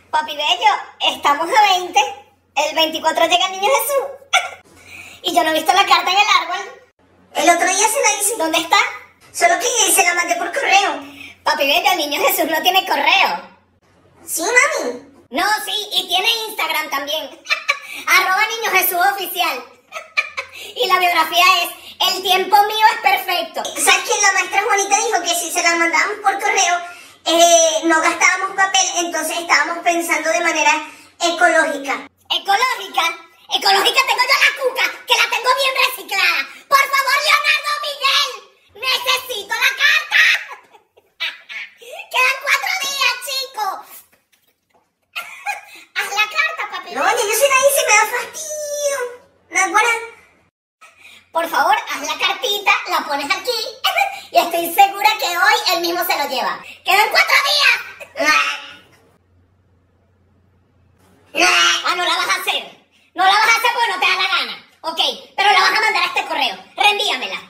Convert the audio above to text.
Papi bello, estamos a 20. El 24 llega el niño Jesús. Y yo no he visto la carta en el árbol. El otro día se la hice. ¿Dónde está? Solo que se la mandé por correo. Papi bello, el niño Jesús no tiene correo. Sí, mami. No, sí, y tiene Instagram también. @Niño Jesús Oficial. Y la biografía es: el tiempo mío es perfecto. ¿Sabes que la maestra Juanita dijo que si se la mandábamos por correo no gastábamos papel? Entonces estábamos pensando de manera ecológica. ¿Ecológica? Ecológica tengo yo la cuca, que la tengo bien reciclada. Por favor, Leonardo Miguel, necesito la carta. Quedan 4 días, chicos. Haz la carta, papi. No, yo se la hice, me da fastidio. Naguará. Por favor, haz la cartita, la pones aquí y estoy segura que hoy él mismo se lo lleva. ¡Quedan 4 días! Ah, no la vas a hacer. No la vas a hacer porque no te da la gana. Ok, pero la vas a mandar a este correo. Reenvíamela.